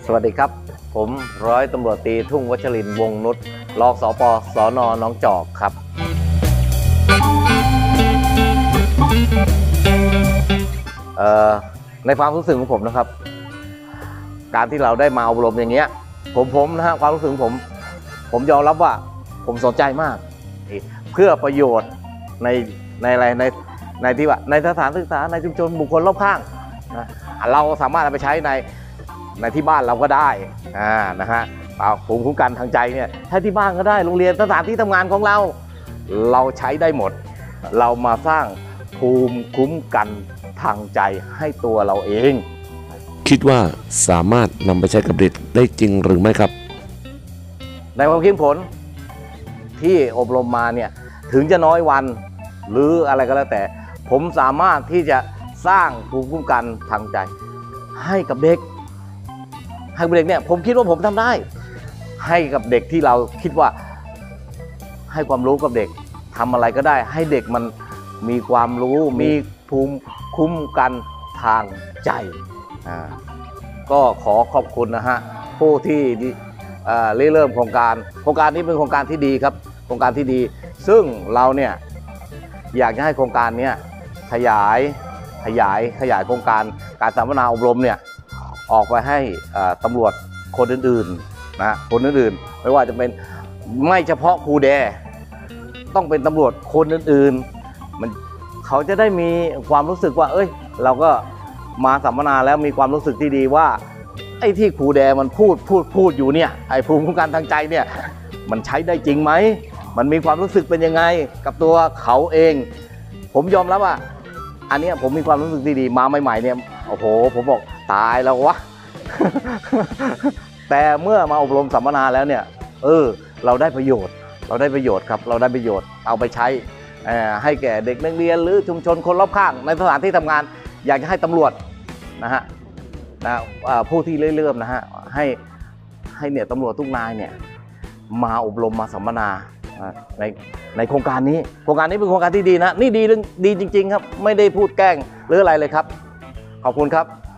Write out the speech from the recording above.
สวัสดีครับผมร้อยตำรวจตรีทุ่งวัชรินทร์วงนุชรองสปสน.หนองจอกครับในความรู้สึกของผมนะครับการที่เราได้มาอบรมอย่างเงี้ยผมนะฮะความรู้สึกผมยอมรับว่าผมสนใจมากเพื่อประโยชน์ในอะไรในที่ว่าในสถานศึกษาในชุมชนบุคคลรอบข้างนะเราสามารถเอาไปใช้ในที่บ้านเราก็ได้นะฮะภูมิคุ้มกันทางใจเนี่ยใช้ที่บ้านก็ได้โรงเรียนสถานที่ทำงานของเราใช้ได้หมดเรามาสร้างภูมิคุ้มกันทางใจให้ตัวเราเองคิดว่าสามารถนำไปใช้กับเด็กได้จริงหรือไม่ครับในความคิดผลที่อบรมมาเนี่ยถึงจะน้อยวันหรืออะไรก็แล้วแต่ผมสามารถที่จะสร้างภูมิคุ้มกันทางใจให้กับเด็กเนี่ยผมคิดว่าผมทำได้ให้กับเด็กที่เราคิดว่าให้ความรู้กับเด็กทำอะไรก็ได้ให้เด็กมันมีความรู้มีภูมิคุ้มกันทางใจก็ขอขอบคุณนะฮะผู้ที่เริ่มโครงการนี้เป็นโครงการที่ดีครับโครงการที่ดีซึ่งเราเนี่ยอยากจะให้โครงการนี้ขยายโครงการการสัมมนาอบรมเนี่ยออกไปให้ตำรวจคนอื่นๆนะคนอื่นๆไม่ว่าจะเป็นไม่เฉพาะครูแดต้องเป็นตำรวจคนอื่นๆเขาจะได้มีความรู้สึกว่าเราก็มาสัมมนาแล้วมีความรู้สึกที่ดีว่าไอ้ที่ครูแดมันพูดอยู่เนี่ยไอ้ภูมิคุ้มกันทางใจเนี่ยมันใช้ได้จริงไหมมันมีความรู้สึกเป็นยังไงกับตัวเขาเองผมยอมรับว่าอันนี้ผมมีความรู้สึกที่ดีมาใหม่ๆเนี่ยโอ้โหผมบอกตายแล้ววะ แต่เมื่อมาอบรมสัมมนาแล้วเนี่ยเราได้ประโยชน์ครับเราได้ประโยชน์เอาไปใช้ให้แก่เด็กนักเรียนหรือชุมชนคนรอบข้างในสถานที่ทำงานอยากจะให้ตำรวจนะฮะผู้ที่เริ่มนะฮะให้เนี่ยตำรวจทุกนายเนี่ยมาอบรมมาสัมมนาในโครงการนี้เป็นโครงการที่ดีนะนี่ดีจริงๆครับไม่ได้พูดแกล้งหรืออะไรเลยครับขอบคุณครับ